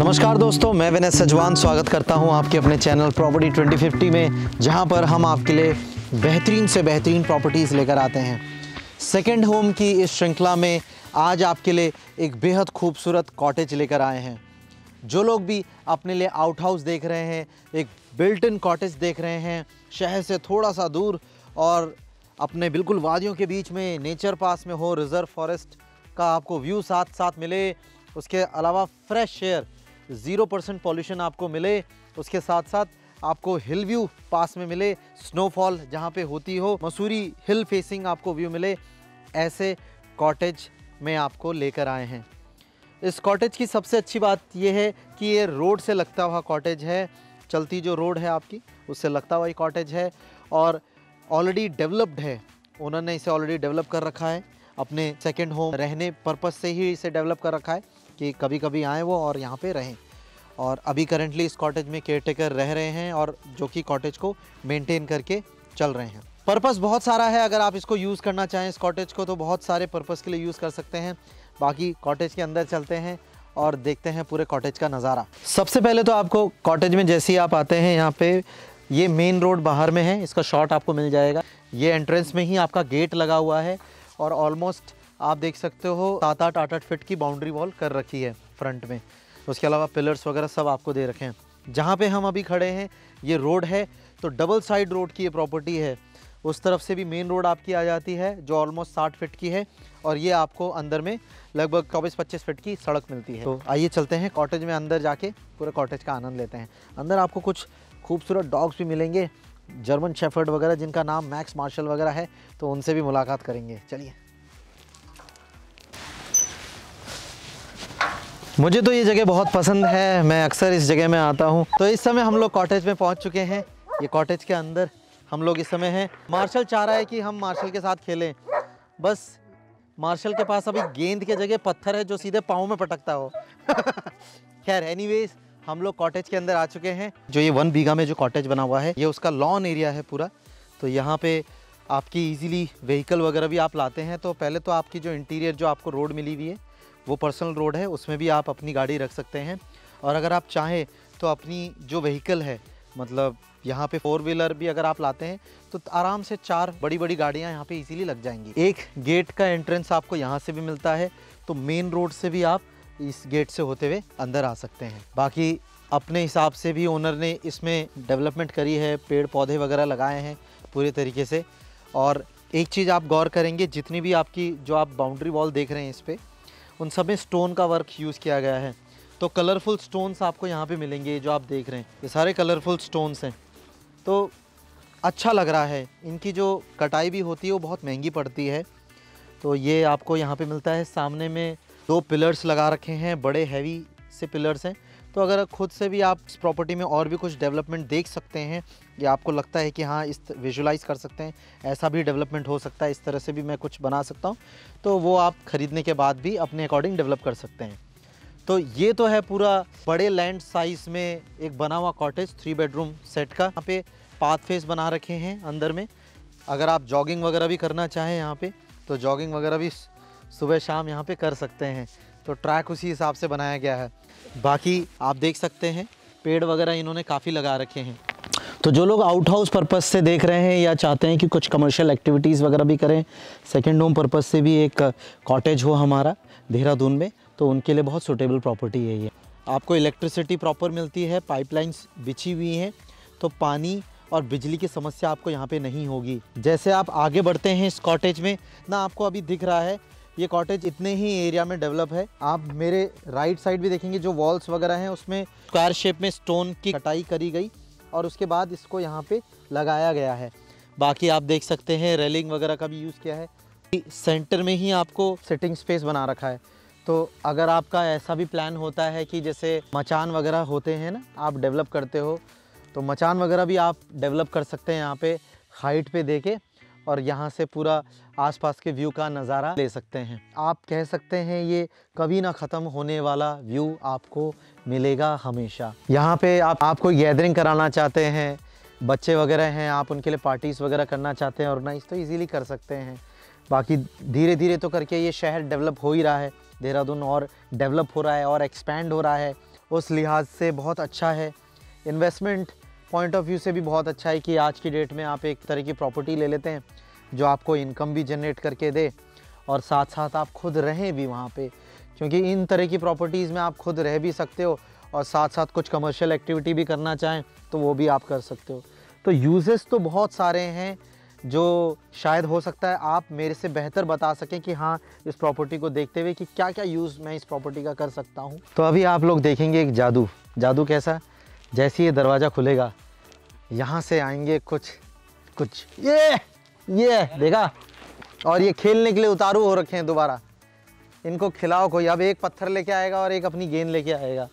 नमस्कार दोस्तों, मैं विनय सजवान स्वागत करता हूं आपके अपने चैनल प्रॉपर्टी 2050 में, जहां पर हम आपके लिए बेहतरीन से बेहतरीन प्रॉपर्टीज़ लेकर आते हैं। सेकंड होम की इस श्रृंखला में आज आपके लिए एक बेहद खूबसूरत कॉटेज लेकर आए हैं। जो लोग भी अपने लिए आउट हाउस देख रहे हैं, एक बिल्ट इन कॉटेज देख रहे हैं, शहर से थोड़ा सा दूर और अपने बिल्कुल वादियों के बीच में, नेचर पास में हो, रिज़र्व फॉरेस्ट का आपको व्यू साथ साथ मिले, उसके अलावा फ्रेश एयर, 0% पॉल्यूशन आपको मिले, उसके साथ साथ आपको हिल व्यू पास में मिले, स्नोफॉल जहाँ पे होती हो, मसूरी हिल फेसिंग आपको व्यू मिले, ऐसे कॉटेज में आपको लेकर आए हैं। इस कॉटेज की सबसे अच्छी बात यह है कि ये रोड से लगता हुआ कॉटेज है। चलती जो रोड है आपकी, उससे लगता हुआ ये कॉटेज है और ऑलरेडी डेवलप्ड है। उन्होंने इसे ऑलरेडी डेवलप कर रखा है, अपने सेकंड होम रहने पर्पस से ही इसे डेवलप कर रखा है कि कभी कभी आए वो और यहाँ पे रहें। और अभी करंटली इस कॉटेज में केयरटेकर रह रहे हैं और जो कि कॉटेज को मेंटेन करके चल रहे हैं। पर्पस बहुत सारा है, अगर आप इसको यूज़ करना चाहें इस कॉटेज को तो बहुत सारे पर्पस के लिए यूज़ कर सकते हैं। बाकी कॉटेज के अंदर चलते हैं और देखते हैं पूरे कॉटेज का नज़ारा। सबसे पहले तो आपको कॉटेज में जैसे ही आप आते हैं, यहाँ पे ये मेन रोड बाहर में है, इसका शॉट आपको मिल जाएगा। ये एंट्रेंस में ही आपका गेट लगा हुआ है और ऑलमोस्ट आप देख सकते हो 7-8 फीट की बाउंड्री वॉल कर रखी है फ्रंट में। उसके अलावा पिलर्स वगैरह सब आपको दे रखे हैं। जहाँ पे हम अभी खड़े हैं ये रोड है, तो डबल साइड रोड की ये प्रॉपर्टी है। उस तरफ से भी मेन रोड आपकी आ जाती है जो ऑलमोस्ट 60 फीट की है और ये आपको अंदर में लगभग 24-25 फीट की सड़क मिलती है। तो आइए चलते हैं कॉटेज में, अंदर जाके पूरे कॉटेज का आनंद लेते हैं। अंदर आपको कुछ खूबसूरत डॉग्स भी मिलेंगे, जर्मन शेफर्ड वगैरह जिनका नाम मैक्स मार्शल वगैरह है, तो उनसे भी मुलाकात करेंगे। चलिए। मुझे तो ये जगह बहुत पसंद है, मैं अक्सर इस जगह में आता हूँ। तो इस समय हम लोग कॉटेज में पहुँच चुके हैं। ये कॉटेज के अंदर हम लोग इस समय हैं। मार्शल चाह रहा है कि हम मार्शल के साथ खेलें, बस मार्शल के पास अभी गेंद के जगह पत्थर है जो सीधे पाँव में पटकता हो। खैर एनीवेज, हम लोग कॉटेज के अंदर आ चुके हैं। जो ये 1 बीघा में जो कॉटेज बना हुआ है, ये उसका लॉन एरिया है पूरा। तो यहाँ पे आपकी इजीली व्हीकल वगैरह भी आप लाते हैं। तो पहले तो आपकी जो इंटीरियर जो आपको रोड मिली हुई है वो पर्सनल रोड है, उसमें भी आप अपनी गाड़ी रख सकते हैं। और अगर आप चाहें तो अपनी जो व्हीकल है, मतलब यहाँ पे 4 व्हीलर भी अगर आप लाते हैं तो आराम से 4 बड़ी बड़ी गाड़ियाँ यहाँ पे इजीली लग जाएंगी। एक गेट का एंट्रेंस आपको यहाँ से भी मिलता है, तो मेन रोड से भी आप इस गेट से होते हुए अंदर आ सकते हैं। बाकी अपने हिसाब से भी ओनर ने इसमें डेवलपमेंट करी है, पेड़ पौधे वगैरह लगाए हैं पूरे तरीके से। और एक चीज़ आप गौर करेंगे, जितनी भी आपकी जो आप बाउंड्री वॉल देख रहे हैं इस पर, उन सब में स्टोन का वर्क यूज़ किया गया है। तो कलरफुल स्टोन्स आपको यहाँ पे मिलेंगे, जो आप देख रहे हैं ये सारे कलरफुल स्टोन्स हैं। तो अच्छा लग रहा है। इनकी जो कटाई भी होती है वो बहुत महंगी पड़ती है। तो ये आपको यहाँ पे मिलता है। सामने में 2 पिलर्स लगा रखे हैं, बड़े हैवी से पिलर्स हैं। तो अगर खुद से भी आप इस प्रॉपर्टी में और भी कुछ डेवलपमेंट देख सकते हैं, या आपको लगता है कि हाँ इस विजुलाइज कर सकते हैं, ऐसा भी डेवलपमेंट हो सकता है, इस तरह से भी मैं कुछ बना सकता हूँ, तो वो आप ख़रीदने के बाद भी अपने अकॉर्डिंग डेवलप कर सकते हैं। तो ये तो है पूरा बड़े लैंड साइज़ में एक बना हुआ कॉटेज 3 बेडरूम सेट का। यहाँ पे पाथ फेस बना रखे हैं अंदर में। अगर आप जॉगिंग वगैरह भी करना चाहें यहाँ पे, तो जॉगिंग वगैरह भी सुबह शाम यहाँ पे कर सकते हैं। तो ट्रैक उसी हिसाब से बनाया गया है। बाकी आप देख सकते हैं पेड़ वगैरह इन्होंने काफ़ी लगा रखे हैं। तो जो लोग आउट हाउस पर्पस से देख रहे हैं या चाहते हैं कि कुछ कमर्शियल एक्टिविटीज़ वगैरह भी करें, सेकंड होम पर्पस से भी एक कॉटेज हो हमारा देहरादून में, तो उनके लिए बहुत सूटेबल प्रॉपर्टी है ये। आपको इलेक्ट्रिसिटी प्रॉपर मिलती है, पाइपलाइंस बिछी हुई हैं, तो पानी और बिजली की समस्या आपको यहाँ पे नहीं होगी। जैसे आप आगे बढ़ते हैं इस कॉटेज में ना, आपको अभी दिख रहा है ये कॉटेज इतने ही एरिया में डेवलप है। आप मेरे राइट साइड भी देखेंगे, जो वॉल्स वगैरह हैं उसमें स्क्वायर शेप में स्टोन की कटाई करी गई और उसके बाद इसको यहाँ पे लगाया गया है। बाकी आप देख सकते हैं रेलिंग वगैरह का भी यूज़ किया है। सेंटर में ही आपको सिटिंग स्पेस बना रखा है। तो अगर आपका ऐसा भी प्लान होता है कि जैसे मचान वगैरह होते हैं ना, आप डेवलप करते हो, तो मचान वगैरह भी आप डेवलप कर सकते हैं यहाँ पे हाइट पे देके, और यहाँ से पूरा आसपास के व्यू का नज़ारा ले सकते हैं। आप कह सकते हैं ये कभी ना ख़त्म होने वाला व्यू आपको मिलेगा हमेशा। यहाँ पे आप कोई गैदरिंग कराना चाहते हैं, बच्चे वगैरह हैं, आप उनके लिए पार्टीज़ वगैरह करना चाहते हैं ऑर्गेनाइज, तो इजीली कर सकते हैं। बाकी धीरे धीरे तो करके ये शहर डेवलप हो ही रहा है, देहरादून और डेवलप हो रहा है और एक्सपैंड हो रहा है उस लिहाज से बहुत अच्छा है। इन्वेस्टमेंट पॉइंट ऑफ व्यू से भी बहुत अच्छा है कि आज की डेट में आप एक तरह की प्रॉपर्टी ले लेते हैं जो आपको इनकम भी जनरेट करके दे और साथ साथ आप खुद रहें भी वहाँ पे, क्योंकि इन तरह की प्रॉपर्टीज़ में आप खुद रह भी सकते हो और साथ साथ कुछ कमर्शियल एक्टिविटी भी करना चाहें तो वो भी आप कर सकते हो। तो यूजेस तो बहुत सारे हैं जो शायद हो सकता है आप मेरे से बेहतर बता सकें कि हाँ, इस प्रॉपर्टी को देखते हुए कि क्या क्या यूज़ मैं इस प्रॉपर्टी का कर सकता हूँ। तो अभी आप लोग देखेंगे एक जादू कैसा, जैसे ये दरवाज़ा खुलेगा यहाँ से आएंगे कुछ ये देखा, और ये खेलने के लिए उतारू हो रखे हैं दोबारा। इनको खिलाओ कोई, अब एक पत्थर लेके आएगा और एक अपनी गेंद लेके आएगा।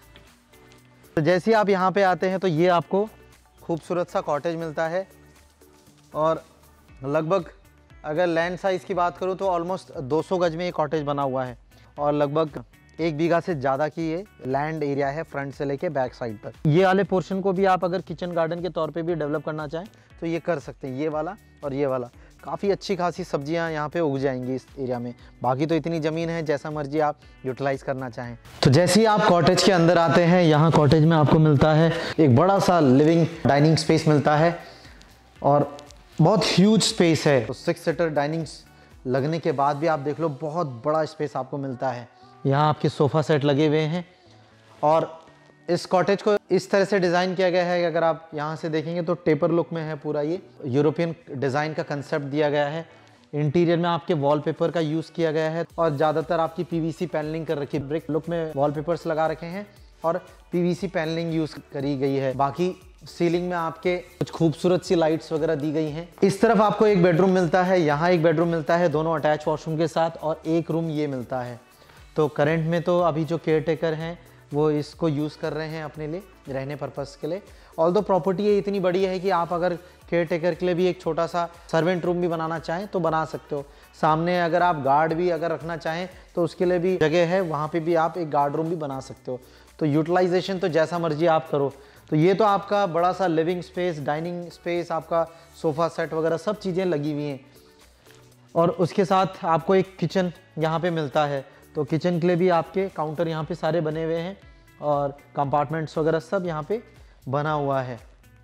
तो जैसे ही आप यहाँ पे आते हैं तो ये आपको खूबसूरत सा कॉटेज मिलता है और लगभग अगर लैंड साइज़ की बात करूँ तो ऑलमोस्ट 200 गज में ये कॉटेज बना हुआ है और लगभग 1 बीघा से ज़्यादा की ये लैंड एरिया है फ्रंट से लेके बैक साइड तक। ये वाले पोर्शन को भी आप अगर किचन गार्डन के तौर पे भी डेवलप करना चाहें तो ये कर सकते हैं। ये वाला और ये वाला काफ़ी अच्छी खासी सब्जियां यहाँ पे उग जाएंगी इस एरिया में। बाकी तो इतनी ज़मीन है, जैसा मर्जी आप यूटिलाइज़ करना चाहें। तो जैसे ही आप कॉटेज के अंदर आते हैं, यहाँ कॉटेज में आपको मिलता है एक बड़ा सा लिविंग डाइनिंग स्पेस मिलता है और बहुत ह्यूज स्पेस है। तो 6 सीटर डाइनिंग लगने के बाद भी आप देख लो बहुत बड़ा स्पेस आपको मिलता है। यहाँ आपके सोफ़ा सेट लगे हुए हैं और इस कॉटेज को इस तरह से डिज़ाइन किया गया है कि अगर आप यहाँ से देखेंगे तो टेपर लुक में है पूरा। ये यूरोपियन डिज़ाइन का कंसेप्ट दिया गया है। इंटीरियर में आपके वॉलपेपर का यूज़ किया गया है और ज़्यादातर आपकी पीवीसी पैनलिंग कर रखी है। ब्रिक लुक में वॉलपेपर्स लगा रखे हैं और पीवीसी पैनलिंग यूज़ करी गई है। बाकी सीलिंग में आपके कुछ खूबसूरत सी लाइट्स वगैरह दी गई हैं। इस तरफ आपको एक बेडरूम मिलता है, यहाँ एक बेडरूम मिलता है, दोनों अटैच वॉशरूम के साथ, और एक रूम ये मिलता है। तो करंट में तो अभी जो केयर टेकर हैं वो इसको यूज़ कर रहे हैं अपने लिए रहने पर्पज़ के लिए। ऑल्दो प्रॉपर्टी ये इतनी बड़ी है कि आप अगर केयर टेकर के लिए भी एक छोटा सा सर्वेंट रूम भी बनाना चाहें तो बना सकते हो। सामने अगर आप गार्ड भी अगर रखना चाहें तो उसके लिए भी जगह है, वहाँ पे भी आप एक गार्ड रूम भी बना सकते हो। तो यूटिलाइजेशन तो जैसा मर्जी आप करो। तो ये तो आपका बड़ा सा लिविंग स्पेस, डाइनिंग स्पेस, आपका सोफ़ा सेट वगैरह सब चीज़ें लगी हुई हैं और उसके साथ आपको एक किचन यहाँ पे मिलता है। तो किचन के लिए भी आपके काउंटर यहाँ पे सारे बने हुए हैं और कंपार्टमेंट्स वगैरह सब यहाँ पे बना हुआ है।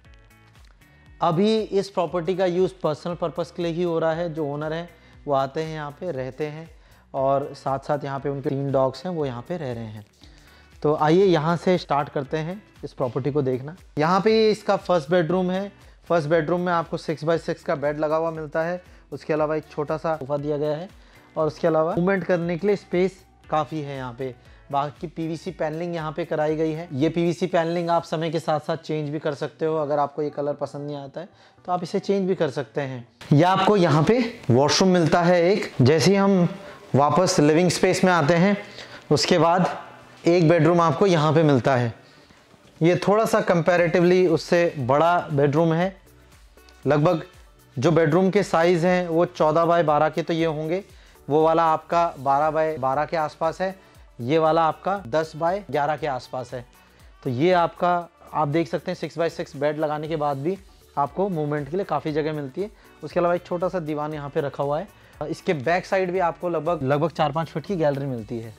अभी इस प्रॉपर्टी का यूज़ पर्सनल पर्पस के लिए ही हो रहा है। जो ओनर हैं वो आते हैं यहाँ पे, रहते हैं और साथ साथ यहाँ पे उनके 3 डॉग्स हैं वो यहाँ पे रह रहे हैं। तो आइए यहाँ से स्टार्ट करते हैं इस प्रॉपर्टी को देखना। यहाँ पे इसका फर्स्ट बेडरूम है। फर्स्ट बेडरूम में आपको 6x6 का बेड लगा हुआ मिलता है। उसके अलावा एक छोटा सा सोफा दिया गया है और उसके अलावा मूवमेंट करने के लिए स्पेस काफ़ी है यहाँ पे। बाकी पीवीसी पैनलिंग यहाँ पे कराई गई है। ये पीवीसी पैनलिंग आप समय के साथ साथ चेंज भी कर सकते हो। अगर आपको ये कलर पसंद नहीं आता है तो आप इसे चेंज भी कर सकते हैं। या आपको यहाँ पे वॉशरूम मिलता है एक। जैसे ही हम वापस लिविंग स्पेस में आते हैं उसके बाद एक बेडरूम आपको यहाँ पे मिलता है। ये थोड़ा सा कंपैरेटिवली उससे बड़ा बेडरूम है। लगभग जो बेडरूम के साइज़ हैं वो 14 बाय 12 के तो ये होंगे। वो वाला आपका 12 बाय 12 के आसपास है। ये वाला आपका 10 बाय 11 के आसपास है। तो ये आपका आप देख सकते हैं 6x6 बेड लगाने के बाद भी आपको मूवमेंट के लिए काफ़ी जगह मिलती है। उसके अलावा एक छोटा सा दीवान यहाँ पे रखा हुआ है। इसके बैक साइड भी आपको लगभग 4-5 फीट की गैलरी मिलती है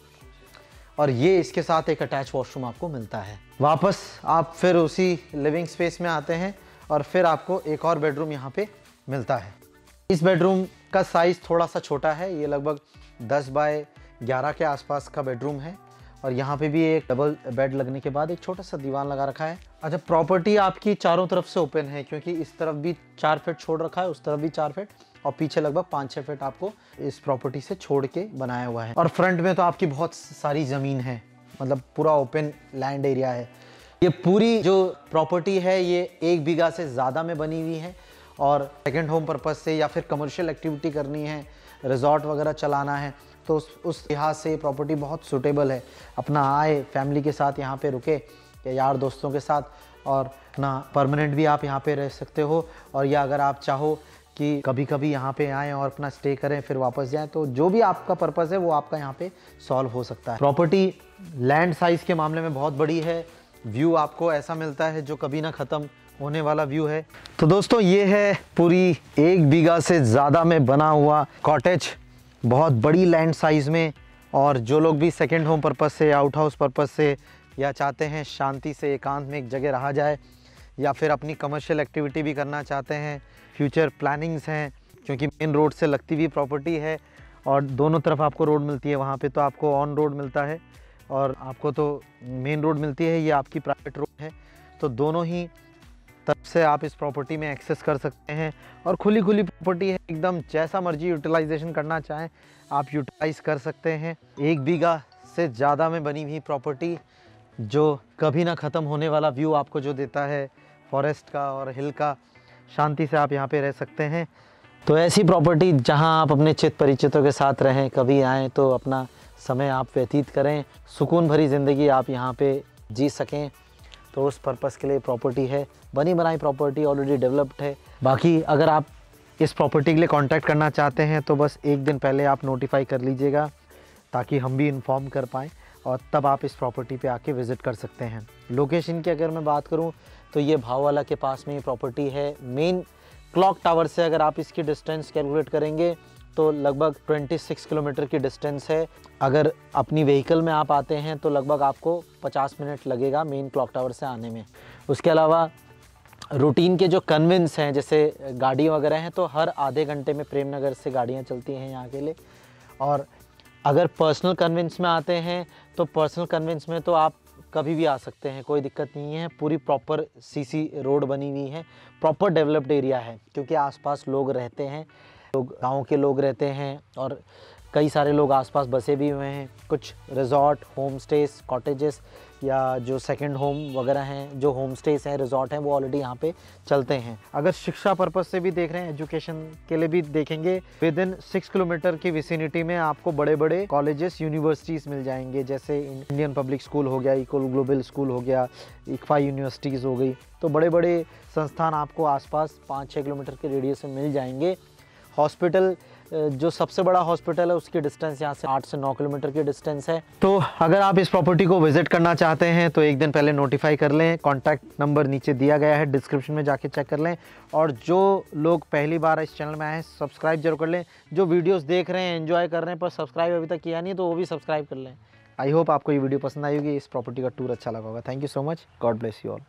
और ये इसके साथ एक अटैच वॉशरूम आपको मिलता है। वापस आप फिर उसी लिविंग स्पेस में आते हैं और फिर आपको एक और बेडरूम यहाँ पे मिलता है। इस बेडरूम का साइज़ थोड़ा सा छोटा है। ये लगभग 10 बाय 11 के आसपास का बेडरूम है और यहाँ पे भी एक डबल बेड लगने के बाद एक छोटा सा दीवान लगा रखा है। अच्छा, प्रॉपर्टी आपकी चारों तरफ से ओपन है क्योंकि इस तरफ भी 4 फीट छोड़ रखा है, उस तरफ भी 4 फीट और पीछे लगभग 5-6 फीट आपको इस प्रॉपर्टी से छोड़ के बनाया हुआ है। और फ्रंट में तो आपकी बहुत सारी ज़मीन है, मतलब पूरा ओपन लैंड एरिया है। ये पूरी जो प्रॉपर्टी है ये 1 बीघा से ज़्यादा में बनी हुई है और सेकंड होम पर्पस से या फिर कमर्शियल एक्टिविटी करनी है, रिजॉर्ट वगैरह चलाना है तो उस लिहाज से प्रॉपर्टी बहुत सूटेबल है। अपना आए फैमिली के साथ यहाँ पे रुके या यार दोस्तों के साथ, और अपना परमानेंट भी आप यहाँ पे रह सकते हो। और या अगर आप चाहो कि कभी कभी यहाँ पे आएँ और अपना स्टे करें फिर वापस जाएं, तो जो भी आपका पर्पज़ है वो आपका यहाँ पे सॉल्व हो सकता है। प्रॉपर्टी लैंड साइज़ के मामले में बहुत बड़ी है। व्यू आपको ऐसा मिलता है जो कभी ना ख़त्म होने वाला व्यू है। तो दोस्तों ये है पूरी 1 बीघा से ज़्यादा में बना हुआ कॉटेज, बहुत बड़ी लैंड साइज़ में। और जो लोग भी सेकंड होम पर्पस से, आउट हाउस पर्पस से, या चाहते हैं शांति से एकांत में एक जगह रहा जाए, या फिर अपनी कमर्शियल एक्टिविटी भी करना चाहते हैं, फ्यूचर प्लानिंग्स हैं, क्योंकि मेन रोड से लगती हुई प्रॉपर्टी है और दोनों तरफ आपको रोड मिलती है। वहाँ पे तो आपको ऑन रोड मिलता है और आपको तो मेन रोड मिलती है, ये आपकी प्राइवेट रोड है। तो दोनों ही तरफ से आप इस प्रॉपर्टी में एक्सेस कर सकते हैं और खुली प्रॉपर्टी है एकदम, जैसा मर्जी यूटिलाइजेशन करना चाहें आप यूटिलाइज कर सकते हैं। 1 बीघा से ज़्यादा में बनी हुई प्रॉपर्टी जो कभी ना ख़त्म होने वाला व्यू आपको जो देता है फॉरेस्ट का और हिल का, शांति से आप यहाँ पे रह सकते हैं। तो ऐसी प्रॉपर्टी जहाँ आप अपने चित परिचितों के साथ रहें, कभी आएँ तो अपना समय आप व्यतीत करें, सुकून भरी ज़िंदगी आप यहाँ पे जी सकें, तो उस पर्पज़ के लिए प्रॉपर्टी है। बनी बनाई प्रॉपर्टी ऑलरेडी डेवलप्ड है। बाकी अगर आप इस प्रॉपर्टी के लिए कांटेक्ट करना चाहते हैं तो बस 1 दिन पहले आप नोटिफाई कर लीजिएगा, ताकि हम भी इन्फॉर्म कर पाएँ और तब आप इस प्रॉपर्टी पे आके विज़िट कर सकते हैं। लोकेशन की अगर मैं बात करूँ तो ये भाववाला के पास में ये प्रॉपर्टी है। मेन क्लॉक टावर से अगर आप इसकी डिस्टेंस कैलकुलेट करेंगे तो लगभग 26 किलोमीटर की डिस्टेंस है। अगर अपनी व्हीकल में आप आते हैं तो लगभग आपको 50 मिनट लगेगा मेन क्लॉक टावर से आने में। उसके अलावा रूटीन के जो कन्वेंस हैं, जैसे गाड़ी वगैरह हैं, तो हर आधे घंटे में प्रेम नगर से गाड़ियाँ चलती हैं यहाँ के लिए। और अगर पर्सनल कन्वेंस में आते हैं तो पर्सनल कन्वेंस में तो आप कभी भी आ सकते हैं, कोई दिक्कत नहीं है। पूरी प्रॉपर सीसी रोड बनी हुई है, प्रॉपर डेवलप्ड एरिया है, क्योंकि आसपास लोग रहते हैं, लोग गांव के लोग रहते हैं और कई सारे लोग आसपास बसे भी हुए हैं। कुछ रिजॉर्ट, होम स्टेज, कॉटेजेस या जो सेकंड होम वगैरह हैं, जो होम स्टेज हैं, रिजॉर्ट हैं, वो ऑलरेडी यहाँ पे चलते हैं। अगर शिक्षा पर्पज़ से भी देख रहे हैं, एजुकेशन के लिए भी देखेंगे, विद इन 6 किलोमीटर की विसिनिटी में आपको बड़े बड़े कॉलेजेस, यूनिवर्सिटीज़ मिल जाएंगे, जैसे इंडियन पब्लिक स्कूल हो गया, इकोल ग्लोबल स्कूल हो गया, इक्फा यूनिवर्सिटीज़ हो गई। तो बड़े बड़े संस्थान आपको आसपास 5-6 किलोमीटर के रेडियस में मिल जाएंगे। हॉस्पिटल, जो सबसे बड़ा हॉस्पिटल है, उसकी डिस्टेंस यहाँ से 8 से 9 किलोमीटर की डिस्टेंस है। तो अगर आप इस प्रॉपर्टी को विजिट करना चाहते हैं तो 1 दिन पहले नोटिफाई कर लें। कॉन्टैक्ट नंबर नीचे दिया गया है, डिस्क्रिप्शन में जाके चेक कर लें। और जो लोग पहली बार इस चैनल में आए हैं, सब्सक्राइब जरूर कर लें। जो वीडियोज़ देख रहे हैं, एंजॉय कर रहे हैं, पर सब्सक्राइब अभी तक किया नहीं तो वो भी सब्सक्राइब कर लें। आई होप आपको ये वीडियो पसंद आई होगी, इस प्रॉपर्टी का टूर अच्छा लगा होगा। Thank you so much, God bless you all.